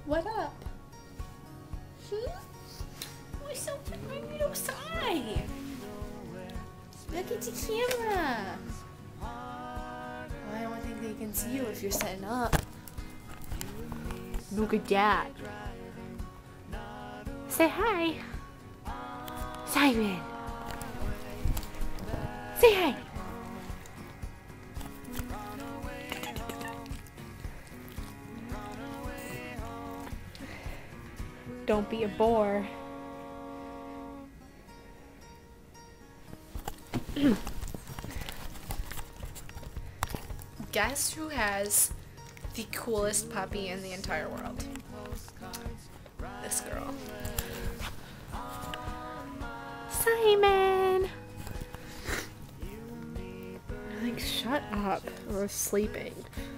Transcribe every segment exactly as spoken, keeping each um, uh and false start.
What up? Hmm? What's so funny outside? Look at the camera. Well, I don't think they can see you if you're setting up. Look at that. Say hi. Simon. Say hi. Don't be a bore. Guess who has the coolest puppy in the entire world? This girl. Simon! Like, shut up. We're sleeping.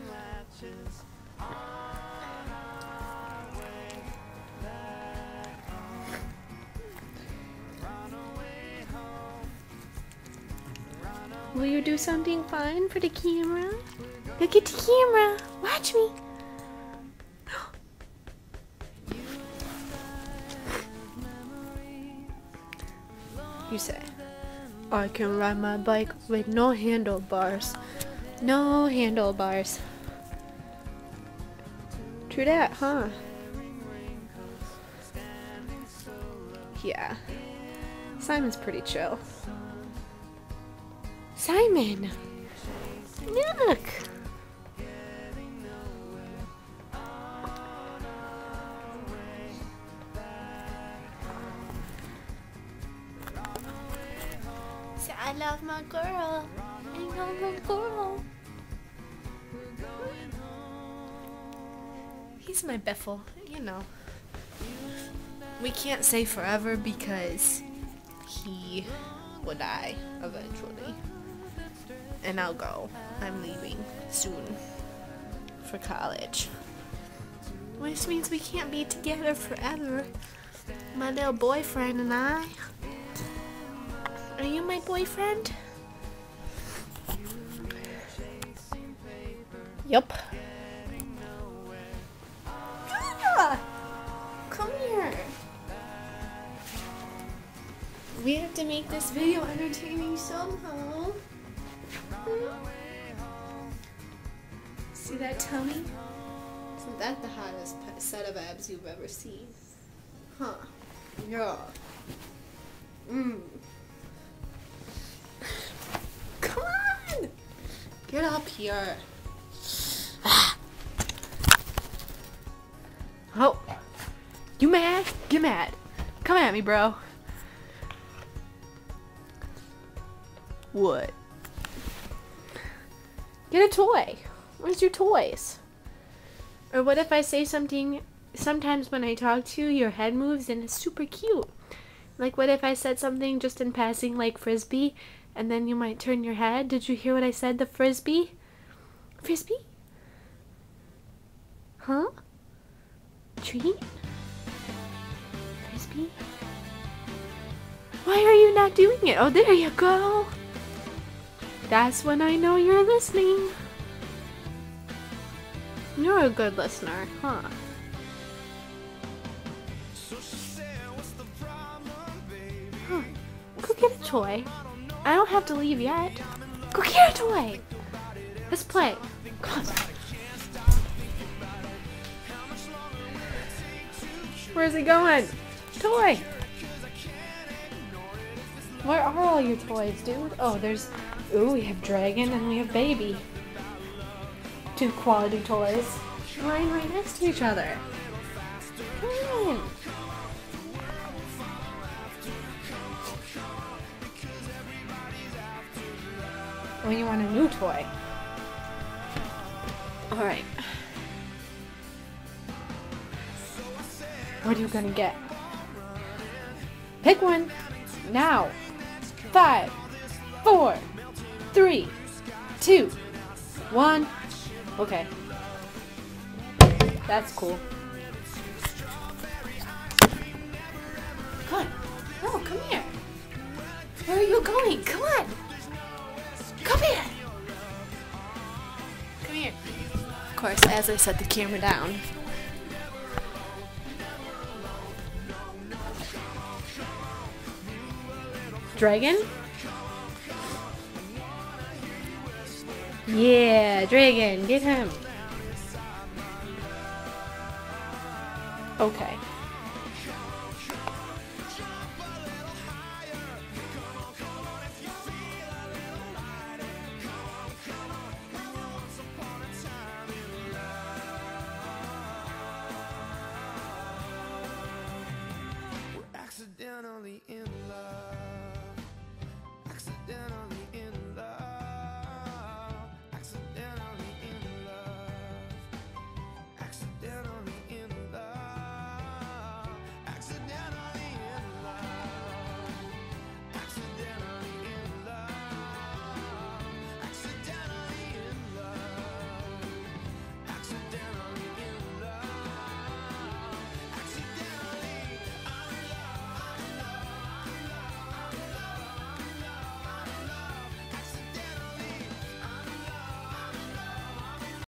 Will you do something fun for the camera? Look at the camera. Watch me. You say, I can ride my bike with no handlebars. No handlebars. True that, huh? Yeah. Simon's pretty chill. Simon! Look! Say, I love my girl. I love my girl. He's my biffle, you know. We can't say forever because he will die eventually. And I'll go. I'm leaving soon for college. Which means we can't be together forever. My little boyfriend and I. Are you my boyfriend? Yup. Ah, come here. We have to make this video entertaining somehow. See that tummy? Isn't that the hottest set of abs you've ever seen? Huh. Yeah. Mmm. Come on! Get up here. Oh. You mad? Get mad. Come at me, bro. What? Get a toy. Where's your toys? Or what if I say something, sometimes when I talk to you, your head moves and it's super cute. Like what if I said something just in passing like frisbee, and then you might turn your head. Did you hear what I said? The frisbee? Frisbee? Huh? Treat? Frisbee? Why are you not doing it? Oh, there you go. That's when I know you're listening. You're a good listener, huh? Huh. Go get a toy. I don't have to leave yet. Go get a toy. Let's play. Come on. Where's it going? Toy. Where are all your toys, dude? Oh, there's... Ooh, we have dragon and we have baby. Two quality toys. Lying right next to each other. Come on. When you want a new toy. Alright. What are you gonna get? Pick one. Now. Five. Four. Three. Two. One. Okay. That's cool. Come on. No, come here. Where are you going? Come on. Come here. Come here. Of course, as I set the camera down, Dragon? Yeah, dragon, get him. Okay.